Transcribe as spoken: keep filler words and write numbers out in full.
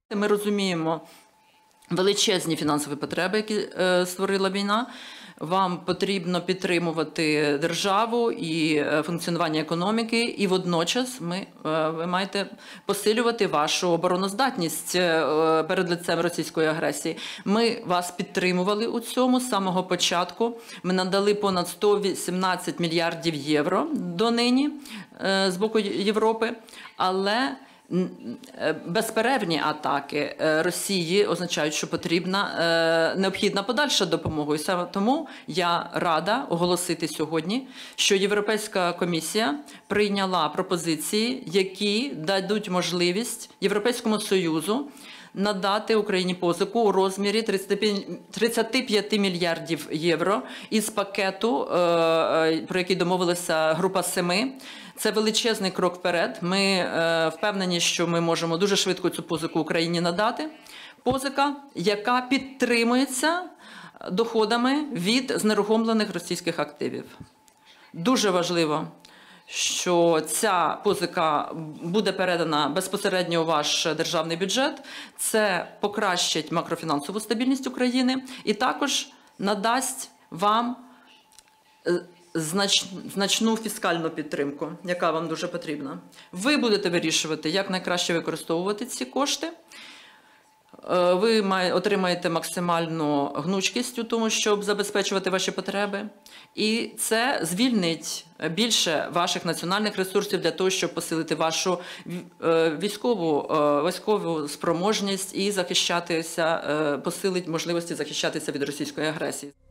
Ми розуміємо величезні фінансові потреби, які створила війна. Вам потрібно підтримувати державу і функціонування економіки, і водночас ми, ви маєте посилювати вашу обороноздатність перед лицем російської агресії. Ми вас підтримували у цьому з самого початку. Ми надали понад сто вісімнадцять мільярдів євро донині з боку Європи, але безперервні атаки Росії означають, що потрібна, необхідна подальша допомога. І саме тому я рада оголосити сьогодні, що Європейська комісія прийняла пропозиції, які дадуть можливість Європейському Союзу надати Україні позику у розмірі тридцяти п'яти мільярдів євро із пакету, про який домовилася група семи. Це величезний крок вперед. Ми впевнені, що ми можемо дуже швидко цю позику Україні надати. Позика, яка підтримується доходами від знерухомлених російських активів. Дуже важливо, що ця позика буде передана безпосередньо у ваш державний бюджет. Це покращить макрофінансову стабільність України і також надасть вам Знач, значну фіскальну підтримку, яка вам дуже потрібна. Ви будете вирішувати, як найкраще використовувати ці кошти. Ви отримаєте максимальну гнучкість у тому, щоб забезпечувати ваші потреби. І це звільнить більше ваших національних ресурсів для того, щоб посилити вашу військову, військову спроможність і захищатися, посилить можливості захищатися від російської агресії.